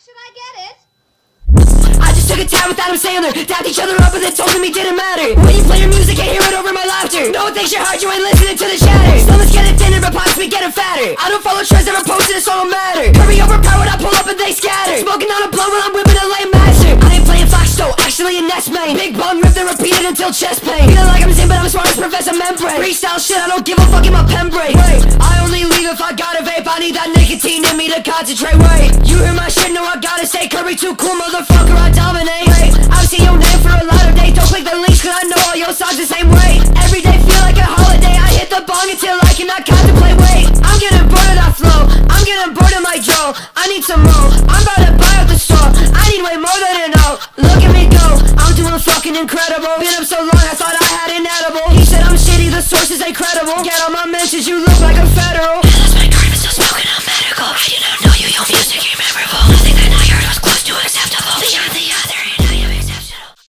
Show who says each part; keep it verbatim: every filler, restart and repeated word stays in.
Speaker 1: should I get it?
Speaker 2: I just took a tab with Adam Sandler, dapped each other up and then told him he didn't matter. When you play your music, I hear it over my laughter. No one thinks you're hard, you ain't listening to the chatter. Stomach's getting thinner, but possibly getting fatter. I don't follow trends, never posted, it, so don't matter. Hurry overpowered, I pull up and they scatter. Smoking on a blunt while I'm whipping a lame master. I ain't playing Fox though, actually a Nest main. Big bong rip, then repeat it until chest pain. Feeling like I'm Zim, but I'm as smart as Professor Membrane. Freestyle shit, I don't give a fuck in my pen break. Wait, I only leave if I got a vape. I need that nicotine in me to concentrate. Wait, you hear my shit, no I gotta say Kirby too cool, motherfucker, I dominate. Wait, I've seen your name for a lot of days. Don't click the links cause I know all your songs the same way. Every day feel like a holiday. I hit the bong until I cannot contemplate. Wait, I'm getting bored of that flow. I'm getting bored of my Joe. I need some more. I'm about to buy out the store. I need way more than an O. Look at me go. I'm doing fucking incredible. Been up so long I thought I had an edible. He said I'm shitty, the source is incredible. Get on my mentions, you look